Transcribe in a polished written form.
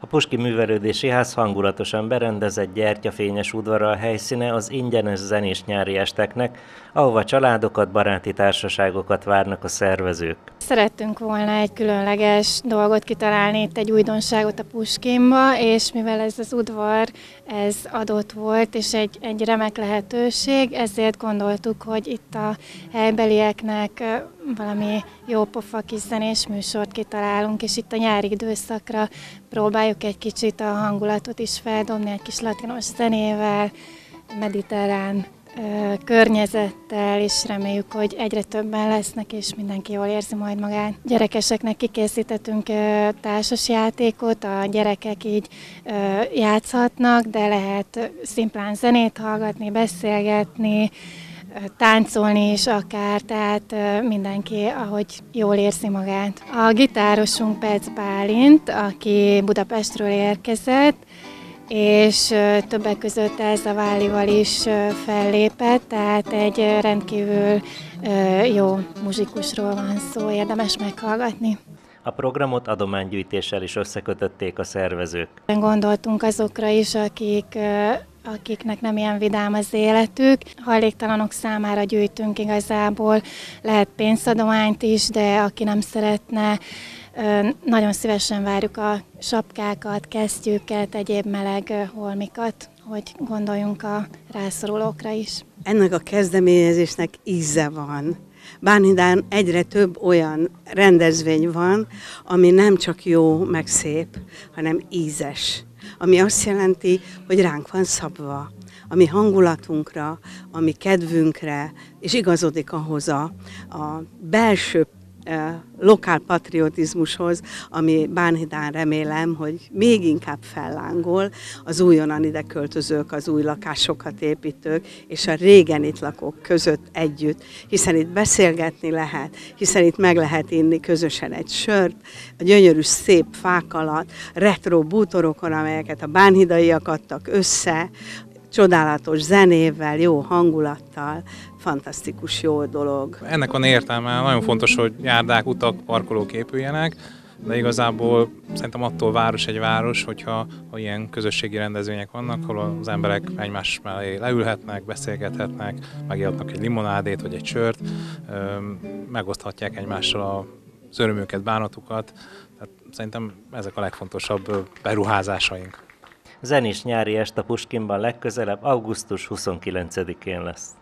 Puskin Művelődési Ház hangulatosan berendezett gyertyafényes udvara a helyszíne az ingyenes zenés nyári esteknek, ahova családokat, baráti társaságokat várnak a szervezők. Szerettünk volna egy különleges dolgot kitalálni, itt egy újdonságot a Puskinba, és mivel ez az udvar, ez adott volt, és egy remek lehetőség, ezért gondoltuk, hogy itt a helybelieknek valami jópofa kis zenés műsort kitalálunk, és itt a nyári időszakra próbáljuk egy kicsit a hangulatot is feldobni, egy kis latinos zenével, mediterrán környezettel, és reméljük, hogy egyre többen lesznek, és mindenki jól érzi majd magát. Gyerekeseknek kikészítettünk társasjátékot, a gyerekek így játszhatnak, de lehet szimplán zenét hallgatni, beszélgetni, táncolni is akár, tehát mindenki, ahogy jól érzi magát. A gitárosunk Pec Bálint, aki Budapestről érkezett, és többek között Elza Válival is fellépett, tehát egy rendkívül jó muzsikusról van szó, érdemes meghallgatni. A programot adománygyűjtéssel is összekötötték a szervezők. Gondoltunk azokra is, akiknek nem ilyen vidám az életük. Hajléktalanok számára gyűjtünk igazából, lehet pénzadományt is, de aki nem szeretne, nagyon szívesen várjuk a sapkákat, kesztyűket, egyéb meleg holmikat, hogy gondoljunk a rászorulókra is. Ennek a kezdeményezésnek íze van. Bánhidán egyre több olyan rendezvény van, ami nem csak jó, meg szép, hanem ízes. Ami azt jelenti, hogy ránk van szabva, ami hangulatunkra, ami kedvünkre, és igazodik ahhoz a belső lokál patriotizmushoz, ami Bánhidán remélem, hogy még inkább fellángol az újonnan ide költözők, az új lakásokat építők és a régen itt lakók között együtt, hiszen itt beszélgetni lehet, hiszen itt meg lehet inni közösen egy sört, a gyönyörű szép fák alatt, retro bútorokon, amelyeket a bánhidaiak adtak össze, csodálatos zenével, jó hangulattal, fantasztikus jó dolog. Ennek van értelme, nagyon fontos, hogy járdák, utak, parkolók épüljenek, de igazából szerintem attól város egy város, hogyha ilyen közösségi rendezvények vannak, ahol az emberek egymás mellé leülhetnek, beszélgethetnek, megihatnak egy limonádét vagy egy sört, megoszthatják egymással az örömüket, bánatukat. Tehát szerintem ezek a legfontosabb beruházásaink. Zenés nyári est a Puskinban legközelebb augusztus 29-én lesz.